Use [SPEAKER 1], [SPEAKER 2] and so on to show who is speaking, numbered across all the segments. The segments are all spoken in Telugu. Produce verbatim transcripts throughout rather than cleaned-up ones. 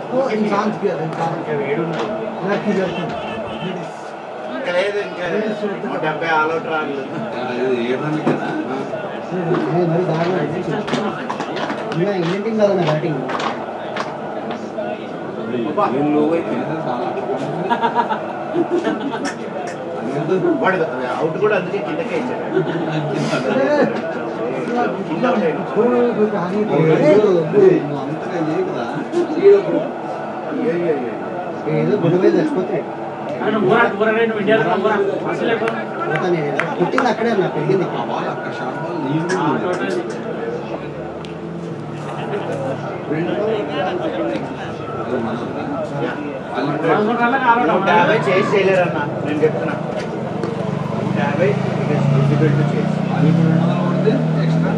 [SPEAKER 1] वो इंसान किया था इंसान
[SPEAKER 2] के वेड़ उन्नది
[SPEAKER 1] लड़की लड़की
[SPEAKER 2] ఇంకా లేదు ఇంకా నూట డెబ్బై ఆల్ అవుట్ రాలేదు
[SPEAKER 3] ఇది ఏడని కదా
[SPEAKER 1] ये मेरी दाग है मैं इंग्लिश का ना बैटिंग
[SPEAKER 3] ये लोग అయితే
[SPEAKER 2] వాడు అవుట్ కూడా అందుకే కిందకే ఇచ్చాడు కింద ఉంటాడు
[SPEAKER 1] कोई कहानी तो
[SPEAKER 3] అంతగా ఏ కదా
[SPEAKER 1] ఏదో గుడివే చచ్చిపోతే
[SPEAKER 4] అన్న బోరా బోరా రేట్ ఇండియా లో బోరా అసలే
[SPEAKER 1] పోతానే పుట్టింది అక్కడే నా పెరిగింది
[SPEAKER 3] ఆ బాల్ అక్కడ షాట్ బాల్ నీరు
[SPEAKER 2] నూట యాభై చేసి చేయలేరన్న నేను చెప్తున్నా నూట యాభై డిఫికల్ట్ చేసి
[SPEAKER 3] అది రెండు వందలు కొడితే ఎక్స్ట్రా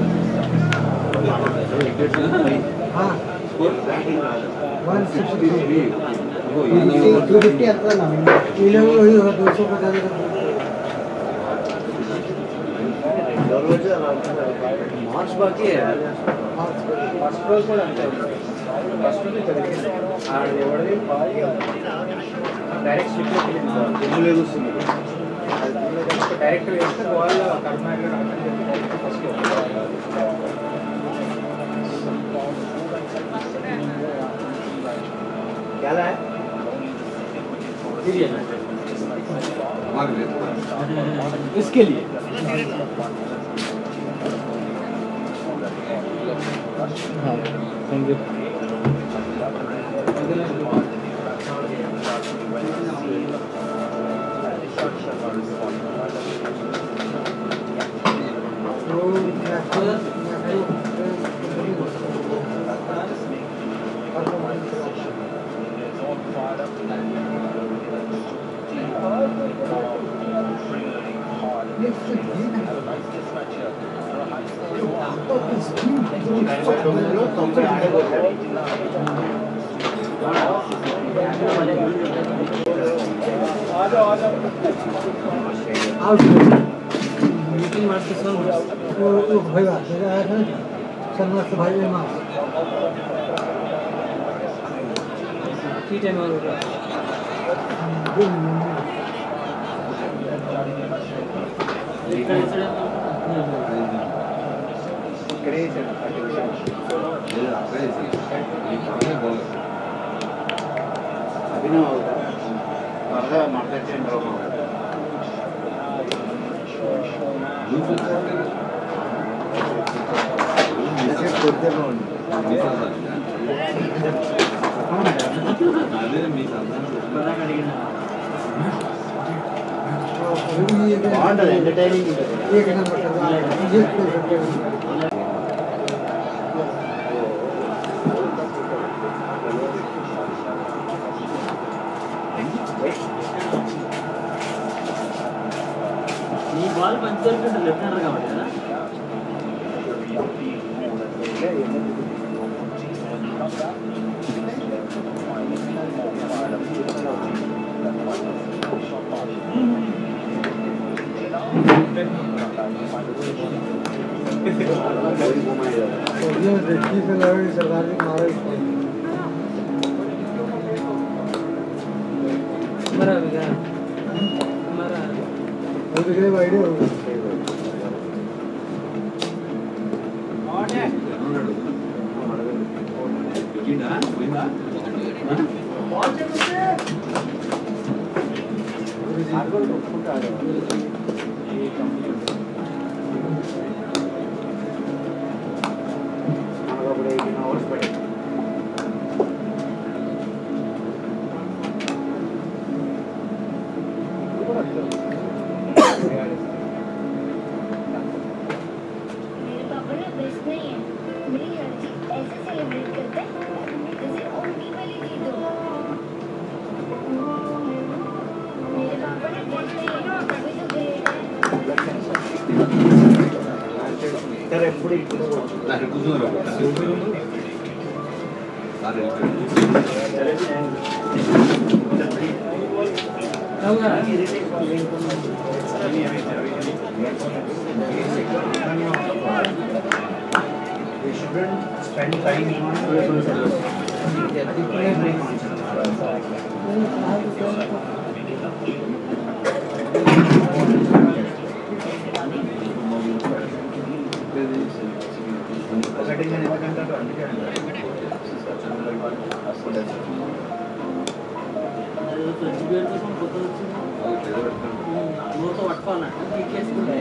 [SPEAKER 1] हाँ
[SPEAKER 3] స్కోర్
[SPEAKER 2] బ్యాటింగ్ రాదు
[SPEAKER 1] वन सिक्सटी
[SPEAKER 3] ఓ
[SPEAKER 1] टू फिफ्टी आता ना ये लोग वही होगा दो सौ पचास
[SPEAKER 2] రెండో రోజు అలా ఉంటుంది
[SPEAKER 3] మార్క్స్ బాకీ
[SPEAKER 2] ఫస్ట్ రోజు కూడా అంతే ఫస్ట్ రోజు జరిగింది ఆడ ఎవరిది డైరెక్ట్ స్లిప్ తెలుగులో వస్తుంది డైరెక్ట్ వేస్తే బాల్ కర్ణాటక ఫస్ట్ क्या है
[SPEAKER 4] इसके लिए हाँ थैंक यू
[SPEAKER 2] తొంభై ఆడగొట్టాడు
[SPEAKER 1] आउट
[SPEAKER 4] मीटिंग मार्च के सन
[SPEAKER 1] वो वो भैया आया था शर्मा से भाई मां
[SPEAKER 4] टी टाइम और होगा
[SPEAKER 2] ఇక్కడే అభినవ్ అవుతా త్వరగా మాట్లాడేయండి రావు కొద్దిగా బాగుంది
[SPEAKER 3] అదే మీ
[SPEAKER 2] బాగుంటుంది ఎంటర్టైనింగ్ ఉంటుంది
[SPEAKER 1] एक नंबर ये
[SPEAKER 4] నీ బాల్ పంచుకుంటే లెఫ్ట్ హ్యాండర్ కాబట్టి కదా
[SPEAKER 1] ये देखी से लगे सरदार जी मारे
[SPEAKER 4] हमारा बिगा हमारा
[SPEAKER 1] वो भी गए आइडिया होगा
[SPEAKER 3] పోయిందా
[SPEAKER 2] మనకప్పుడు ఎయిటీన్ అవర్స్ పడింది
[SPEAKER 5] मेरे पापा ना बेस्ट नहीं है मेरी हर चीज ऐसे सेलिब्रेट करते हैं जैसे ओनली वाली जीत हो मेरे पापा ना बेस्ट नहीं है तभी तो ग्रेट है
[SPEAKER 2] ఇద్దరు ఎప్పుడు ఇప్పుడు
[SPEAKER 3] దాని కూర్చున్నారు sir
[SPEAKER 2] We shouldn't spend time on ఒకటి నేను ఎందుకంటారు అందుకే
[SPEAKER 4] ఫ్రెంచ్ బియర్ కోసం కొత్త వచ్చింది నూతో పట్టుకోవాలంటే తీసేసుకుంటే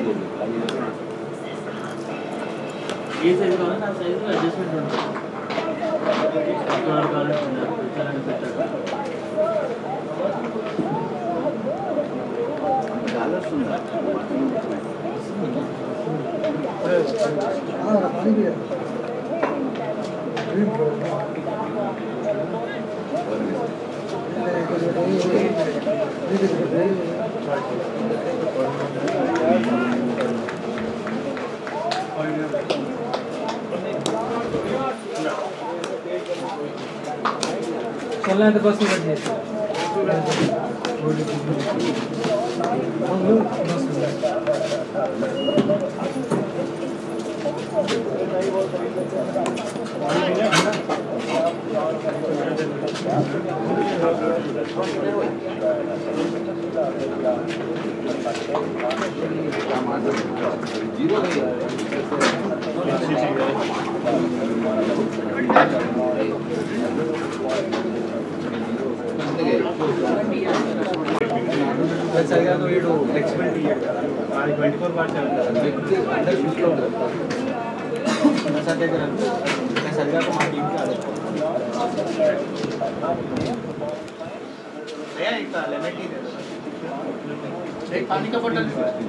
[SPEAKER 4] ఏ సైజు కావాలి నా సైజు అడ్జస్ట్మెంట్ ఉంటుంది కావాలంటే పెట్టాడు चलना है तो बस में बैठिए
[SPEAKER 2] సరిగా వీడు ఫ్లెక్సిబిలిటీ అది ట్వంటీ ఫోర్ బార్ సెవెన్ కదా అందరు షిఫ్ట్లో ఉంటారు సార్ దగ్గర సరిగా మా టీంకి ఆడదు पानी का बोतल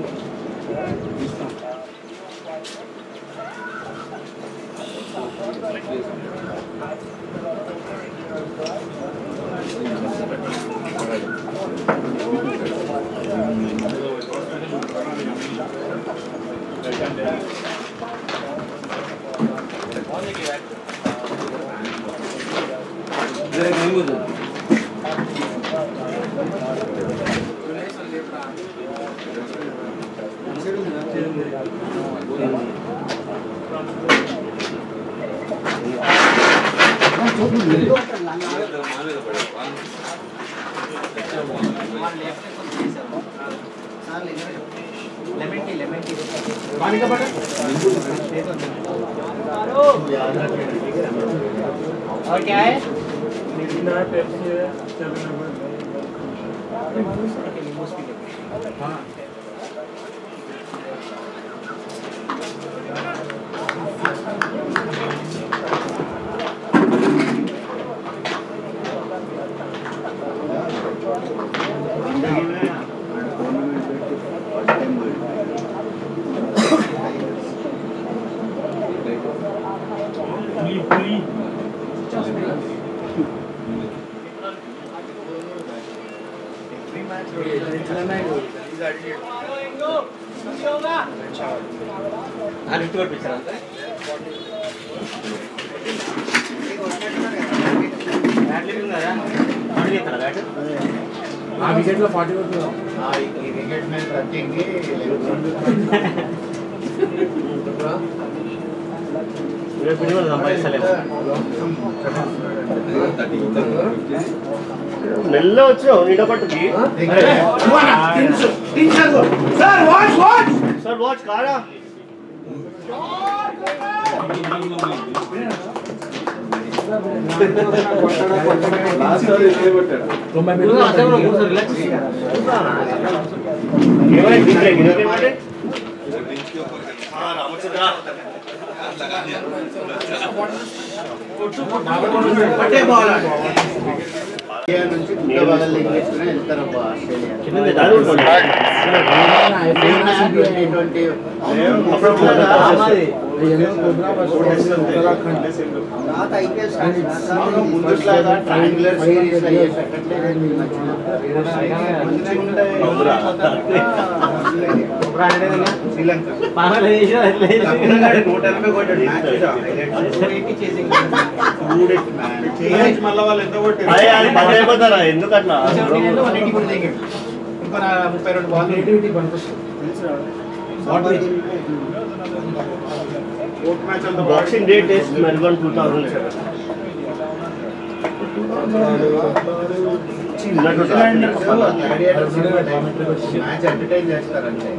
[SPEAKER 2] लेमन टी लेमन टी पानी का बटन और क्या है पेप्सी है हाँ विकेट లో ఫార్టీ కొట్టు ఆ ఈ వికెట్ మీద ప్రతికి रे वीडियो ना भाई चले మెల్ల వచ్చో నీడ పట్టుకి sir watch watch sir watch కారా లాస్ట్ సార్ ఇదే పెట్టాడు తొంభై మినిట్లు అసలు ఒకసారి రిలాక్స్ ఏమై దిక్కే గినోకే మాటే हां रामचंद्र लगा दिया पटे बॉल ఇండియా నుంచి గుడ్డ బాల్ లీగ్ తీసుకుని వెళ్తారు అబ్బా ఆస్ట్రేలియా కింద దాని ఉంటుంది ట్వంటీ అప్పుడు ఆమాది ఏమో ప్రోగ్రామ్ రాత ఐపీఎల్ స్టార్ట్ ముందుట్లాగా ట్రయాంగులర్ సిరీస్ అయ్యే పెట్టట్లే నేను శ్రీలంక బాంగ్లాదేశ్ నూట ఎనభై కొట్టాడు మళ్ళీ వాళ్ళు ఎంత కొట్టారు ఎందుకట్లా ఇంకా ముప్పై రెండు ball Boxing Day test Melbourne two thousand match entertain చేస్తారంటే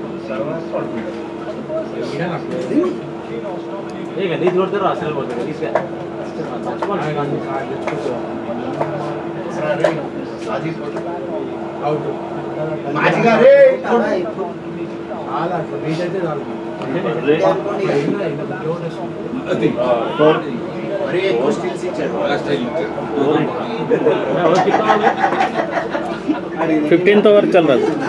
[SPEAKER 4] నీకు కొడతారు అసలు కొడతారు తీసుకెళ్ళి
[SPEAKER 6] फिफ्टींथ ओवर चल रहा था।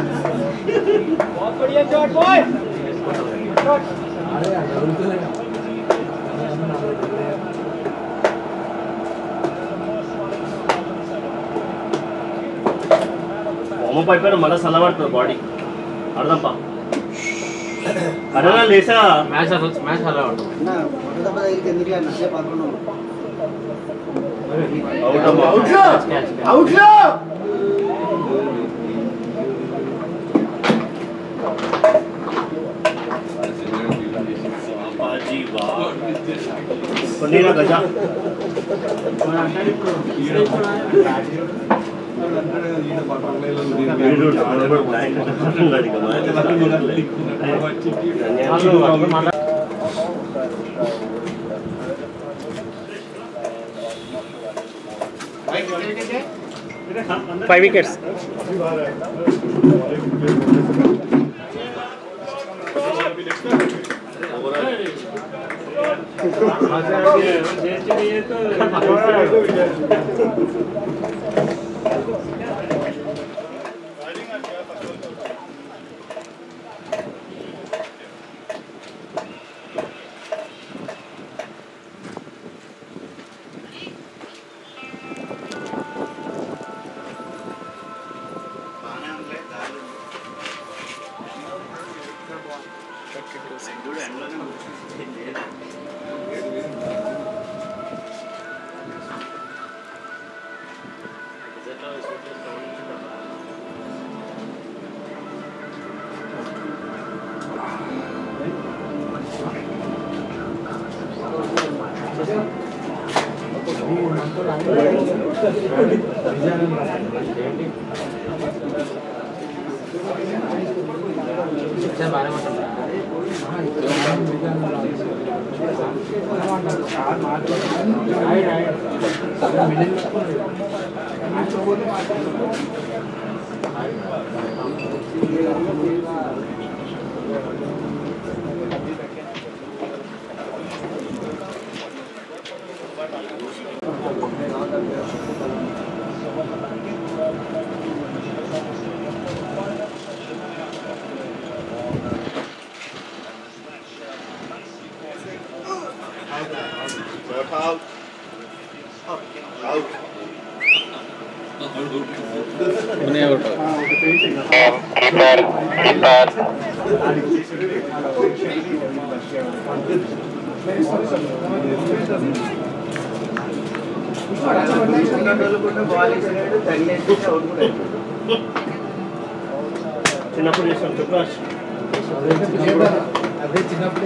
[SPEAKER 4] బొమ్మ పైపోయిన మళ్ళీ చల్లబడుతుంది బాడీ అర్థంపా అదే లేసా మ్యాచ్ మ్యాచ్ చల్లబడుతుంది గజా
[SPEAKER 6] फाइव विकेट्स। చిన్నప్పుడు చేసాం ప్రకాష్
[SPEAKER 1] అదే చిన్నప్పుడు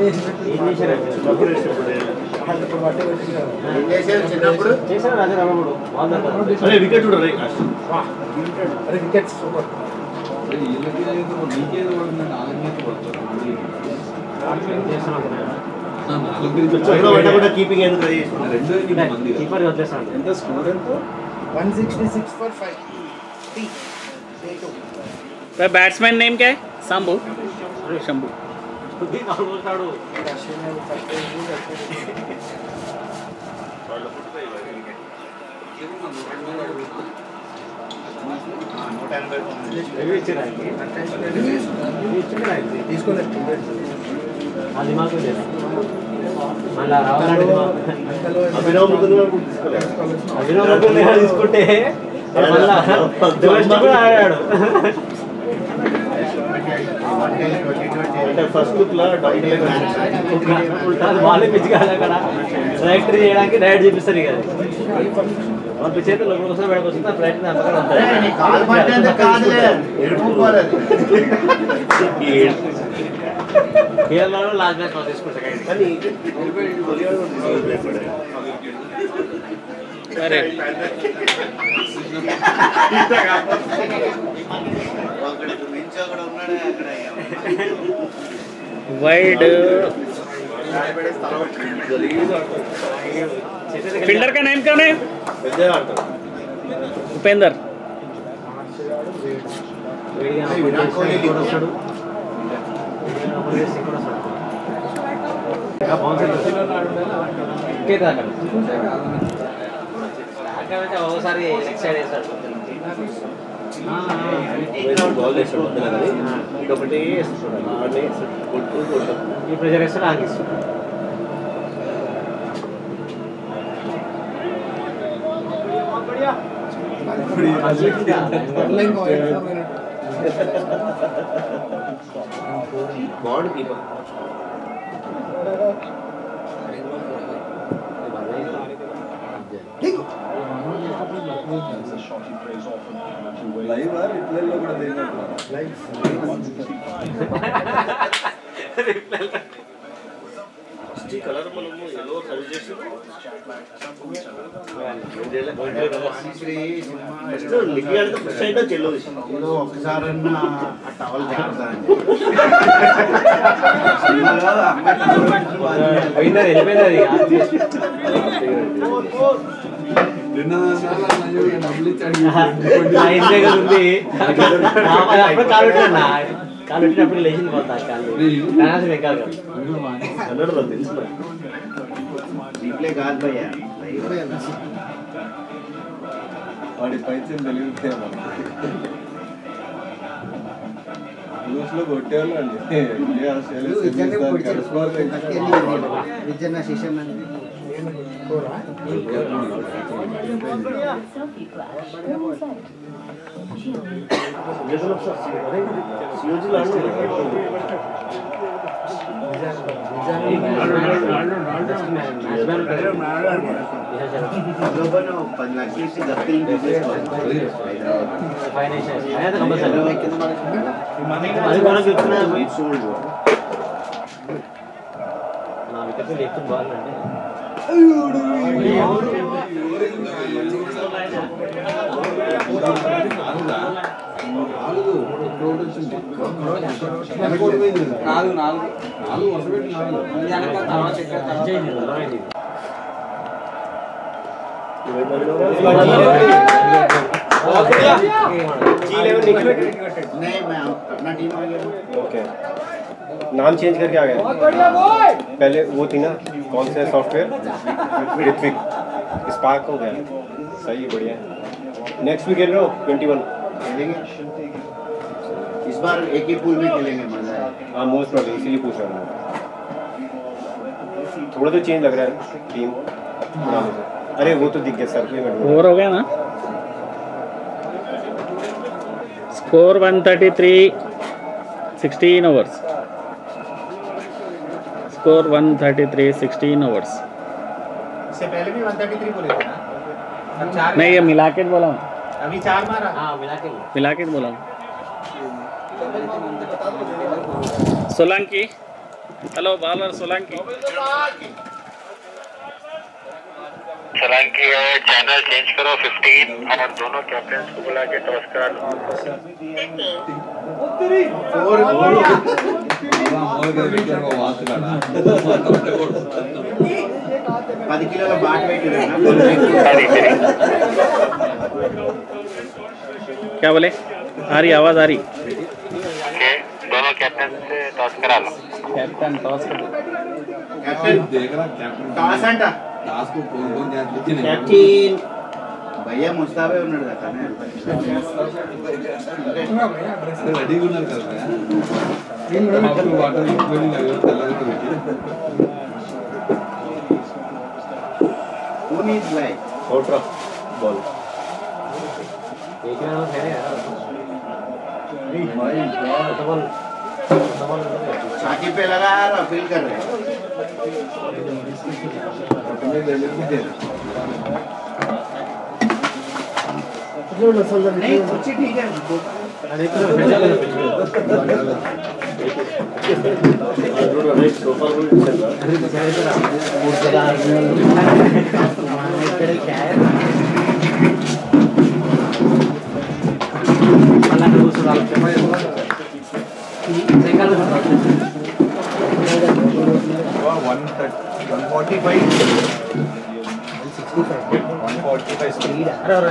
[SPEAKER 2] చిన్నప్పుడు
[SPEAKER 4] చేశారు అదే రమ్మడు
[SPEAKER 3] అరే వికెట్ చూడరా
[SPEAKER 1] అరే వికెట్స్ సూపర్
[SPEAKER 3] కీపింగ్ ఎందుకు
[SPEAKER 4] కీపర్ వదిలేస్తాను
[SPEAKER 1] ఎంత స్కోర్ ఎంత one sixty six for five
[SPEAKER 6] batsman name क्या है? शंभू। शंभू
[SPEAKER 3] అభినవ్
[SPEAKER 4] అభినవ్ తీసుకుంటే ఆడాడు
[SPEAKER 3] అంటే ఫస్ట్ లుక్ లా
[SPEAKER 4] వాళ్ళే పిచ్చి కాదు అక్కడ డైరెక్టర్ చేయడానికి డైరెక్ట్ చూపిస్తారు ఇక వాళ్ళ చేతులు ఒకసారి బయటకు వస్తుంది ఆ ఫ్లైట్ కేరళలో లాస్ట్ మ్యాచ్ తీసుకుంటారు కానీ
[SPEAKER 6] अरे वाइड फील्डर का नाम क्या है? उपेंद्र।
[SPEAKER 4] ఒకసారి లెఫ్ట్ సైడ్ వేస్తాడు
[SPEAKER 3] ఇదొకటి
[SPEAKER 4] ఈ ప్రెజర్ వేస్తాడు ఆగిస్తాడు
[SPEAKER 3] బాండ్ కీపర్
[SPEAKER 2] లైవ్ రిప్లైలో కూడా లైవ్
[SPEAKER 3] ఈ కలర్ మనము ఎల్లో సజెస్ట్ చేసాము
[SPEAKER 1] ఏదో ఒకసారన్నా ఆ టవల్ జాగ్రత్త
[SPEAKER 4] పోయిందని వెళ్ళిపోయింది ఉంది అప్పుడు కాలు పెట్టినా కాలు పెట్టినప్పుడు లేచింది పోతా కాలు ఎక్కాలి
[SPEAKER 3] కన్నడ తెలుసు
[SPEAKER 1] రీప్లే కాదు భయ్యా
[SPEAKER 2] వాడి పైసలు తెలియదు న్యూస్లో కొట్టేవాళ్ళు అండి
[SPEAKER 1] విజయన శిష్యం పది లక్షలు ఇచ్చి దత్తలు
[SPEAKER 4] బాగుందండి
[SPEAKER 2] నాలుగు నాలుగు నాలుగు వర్ష పెట్టి నాలుగు
[SPEAKER 1] नहीं मैं अपना टीम आ गया
[SPEAKER 7] ओके नाम चेंज करके आ गए पहले वो थी ना कौन सा सॉफ्टवेयर ऋत्विक स्पार्क हो गया सही बढ़िया नेक्स्ट भी खेल रहे हो ट्वेंटी वन
[SPEAKER 1] खेलेंगे इस बार एक ही पूल में खेलेंगे मजा है
[SPEAKER 7] हाँ मोस्ट प्रॉब्लम इसीलिए पूछ रहा हूँ थोड़ा तो चेंज लग रहा है टीम अरे वो तो दिख गया सर पे
[SPEAKER 6] ओवर हो गया ना score one thirty three sixteen overs score one thirty three sixteen overs
[SPEAKER 2] इससे पहले भी वन थर्टी थ्री बोले थे ना अब चार
[SPEAKER 6] नहीं ये मिला के बोला हूँ
[SPEAKER 2] अभी चार मारा
[SPEAKER 4] हाँ मिला के
[SPEAKER 6] मिला के बोला हूँ सोलंकी हेलो बॉलर सोलंकी
[SPEAKER 8] सोलंकी है चैनल चेंज करो फिफ्टीन और दोनों कैप्टन को बुला के टॉस करा लो
[SPEAKER 1] फोर పది కిలోల బాట్ వెయిట్
[SPEAKER 6] क्या बोले आ रही आवाज आ रही
[SPEAKER 8] ओके दोनों कैप्टन से टॉस करा लो
[SPEAKER 6] कैप्टन टॉस कर
[SPEAKER 1] कैप्टन
[SPEAKER 2] देख रहा कैप्टन
[SPEAKER 1] టాస్ అంట
[SPEAKER 2] టాస్ को कौन कौन जानते हैं
[SPEAKER 1] कैप्टन भैया मुस्ताबे ఉన్నాడు కదా
[SPEAKER 2] రెడీ ఉన్నారు కదా నేను కూడా వాటర్ ఇంక్లూడింగ్ అయ్యో తెల్లగా పెట్టి
[SPEAKER 1] who needs like
[SPEAKER 7] out of ball
[SPEAKER 4] एक रन है
[SPEAKER 2] भाई
[SPEAKER 4] डबल
[SPEAKER 1] छाती पे लगा और अपील कर रहे हैं
[SPEAKER 2] अपने लेवल पे दे
[SPEAKER 1] नहीं कुछ ठीक है
[SPEAKER 4] क्या है మళ్ళీ అక్కడ కూర్చోవాలి cycle
[SPEAKER 2] one one forty five one forty five speed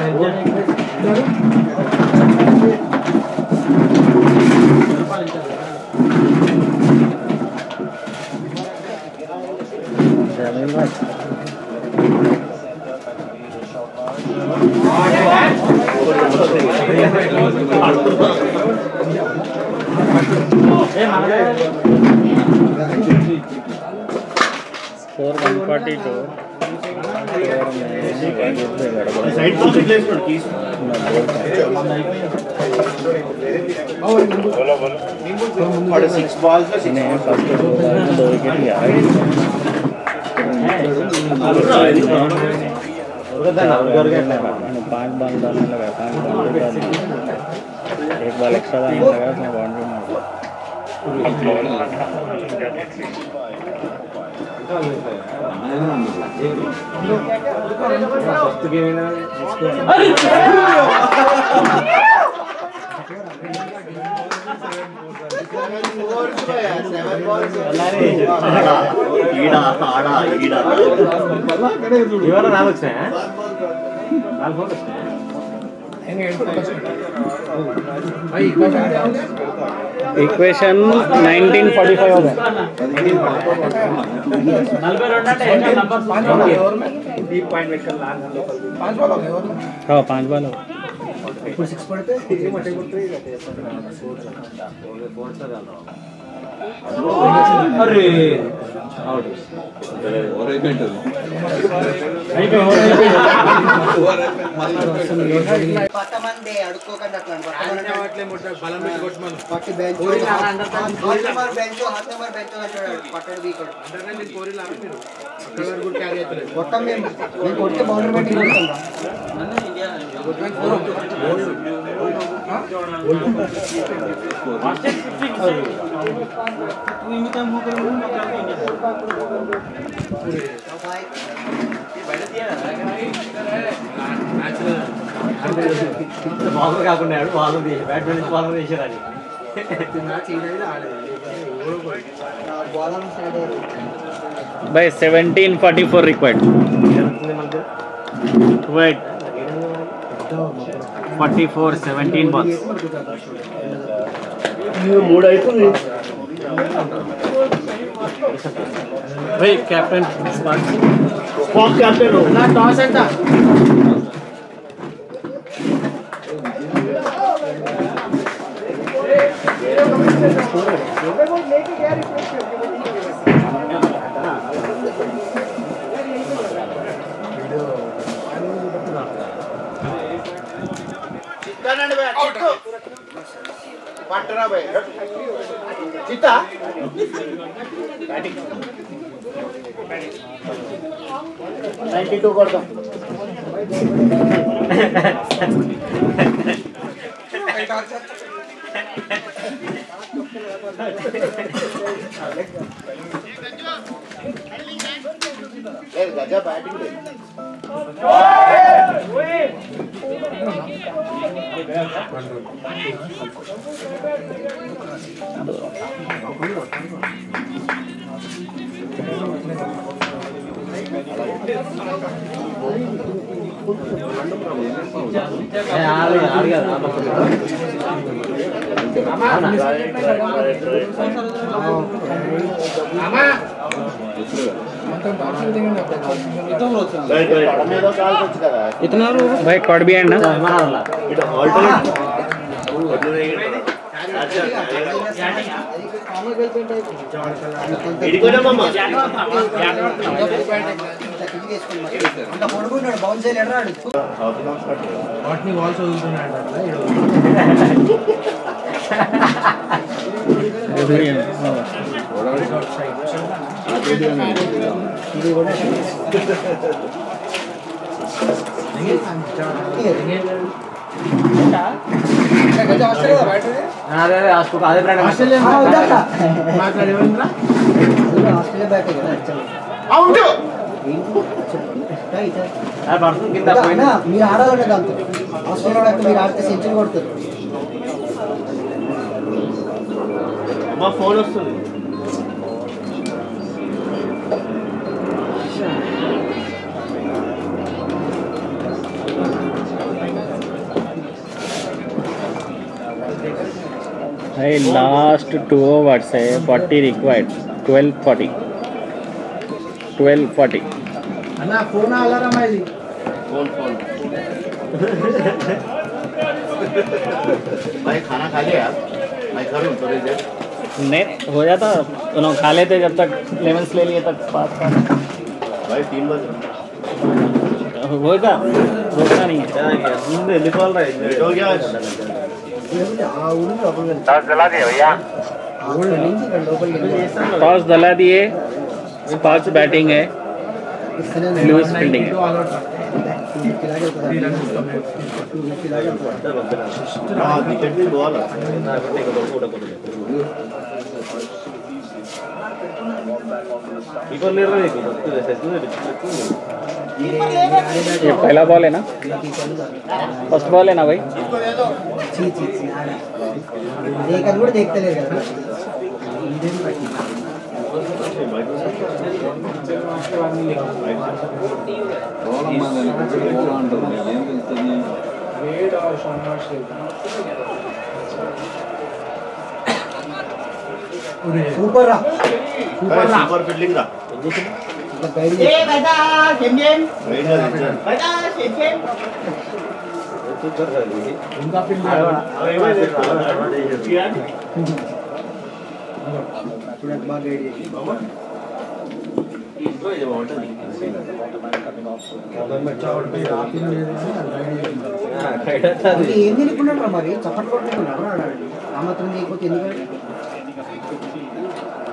[SPEAKER 6] four one forty two
[SPEAKER 2] six balls
[SPEAKER 6] first दो विकेट लिया पाँच बॉल डालने लगा पाँच बॉल एक बॉल एक्स्ट्रा डालने लगा उसने बाउंड्री मार
[SPEAKER 4] ఇవాళ నాలుగు వచ్చాయా నాలుగు ఫోన్ వచ్చాయా
[SPEAKER 6] इक्वेशन नाइनटीन फोर्टी फाइव हो गया
[SPEAKER 4] నలభై రెండు అంటే నంబర్ డీప్ పాయింట్ పెట్టుకొని లాంగ్
[SPEAKER 6] हाँ पाँच बॉल हो
[SPEAKER 1] ఇప్పుడు సిక్స్ పడితే
[SPEAKER 4] అరే అవుట్
[SPEAKER 1] పట్టమంది అడుక్కోకండి అట్లా బలం పెట్టి కొట్టమను పట్టి bench half number bench half number bench అంటాడు పట్టడు బీకడు కొట్టం మేము మేము కొడితే బౌండరీ పెట్టి కొడతాం
[SPEAKER 4] బాల్ కాకుండా బాల్ బ్యాట్మెన్ బాల్ వేసారు
[SPEAKER 6] भाई seventeen forty four required wait forty four seventeen balls
[SPEAKER 3] మూడు అవుతుంది
[SPEAKER 6] भाई कैप्टन
[SPEAKER 3] స్పాట్ క్యాప్టెన్
[SPEAKER 1] నా టాస్ ఎంత
[SPEAKER 2] పట్టరా భయ్ చిత్తా నైన్టీ టూ కొడతాం గజా బ్యాటింగ్
[SPEAKER 6] इतना भाई कॉड भी है ना
[SPEAKER 1] బౌన్స్ చేయలేడు
[SPEAKER 2] వాటిని వాల్స్ వదులుతున్నాడు
[SPEAKER 4] అదే అదే అదే బ్రాండ్
[SPEAKER 1] ఆస్ట్రేలియా బ్యాటే కదా
[SPEAKER 4] పడుతుంది కింద
[SPEAKER 1] అయినా మీరు ఆడాలంటే దాంతో ఆస్ట్రేలియా మీరు ఆడితే సెంచరీ కొడుతుంది
[SPEAKER 3] మా ఫోన్ వస్తుంది
[SPEAKER 6] भाई लास्ट टू ओवर्स है forty required twelve forty twelve forty
[SPEAKER 2] అన్న ఫోన్ అలారం ఇది
[SPEAKER 3] फोन फोन भाई खाना खा लिया मैं करूँ थोड़ी देर
[SPEAKER 6] नेट हो जाता उन्होंने खा लेते जब तक लेमन्स ले लिए तक पास का
[SPEAKER 3] भाई तीन बजे
[SPEAKER 6] होगा रोकना नहीं है
[SPEAKER 4] ముందు వెళ్ళిపోవాలి రా
[SPEAKER 3] लेट हो गया आज
[SPEAKER 1] ఆ ఊరు లోపలికి వెళ్తాం.
[SPEAKER 8] दस दिला दिए भैया
[SPEAKER 1] ఆ ఊరు నుంచి ఇక్కడ లోపలికి వెళ్ళిపోతాం.
[SPEAKER 6] टॉस दिला दिए स्पार्क्स बैटिंग है
[SPEAKER 1] ఇస్తూనే
[SPEAKER 6] लुइस फील्डिंग है
[SPEAKER 1] టూ ఫిఫ్టీ దాకా వెళ్తుంది. టూ ఫిఫ్టీ దాకా వెళ్తుంది.
[SPEAKER 3] हाँ विकेट भी बॉल
[SPEAKER 4] కీపర్ లేరు నీకు
[SPEAKER 6] ये पहला बॉल है ना फर्स्ट बॉल है ना भाई
[SPEAKER 1] చీ చీ చీ దేకని కూడా దేక్తలేరు కదా ఇదేం పట్టి సూపర్ రా
[SPEAKER 3] सुपर फील्डिंग रा
[SPEAKER 1] ఇట్లా గైడ్ ఏ బేటా గేమ్ గేమ్
[SPEAKER 3] राइट ना रिटर्न
[SPEAKER 1] బేటా గేమ్ గేమ్
[SPEAKER 2] ఇంకా పిల్ల
[SPEAKER 1] చూడండి బాగా గైడ్ చేసి
[SPEAKER 4] ఇంట్లో ఇది బాగుంటుంది
[SPEAKER 1] అది ఏం తినుకున్నాడు రా మరి చప్పట్లు కొట్టుకున్నాడు ఆ మాత్రం చేయకపోతే ఎందుకంటే